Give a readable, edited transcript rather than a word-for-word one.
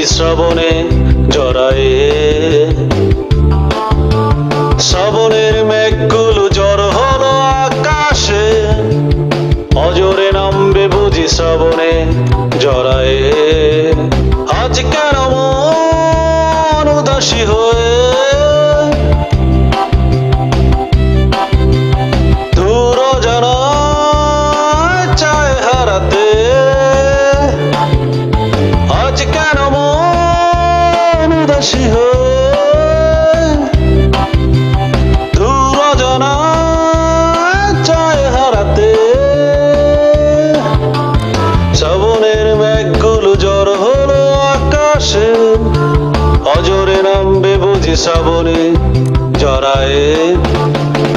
শ্রাবণে জড়ায়ে শ্রাবণের মেঘগুলো জড়ো হলো আকাশে অজরে নামবে বুঝি শ্রাবণে জড়ায়ে আজ কেন মন উদাসী হয়ে দূর জানায় চায় হারাতে আজ কেন মন উদাসী হয়ে দূর জানায় চায় হারাতে শ্রাবণের মেঘগুলো জড়ো হলো আকাশে অজরে নামবে বুঝি শ্রাবণে জড়ায়ে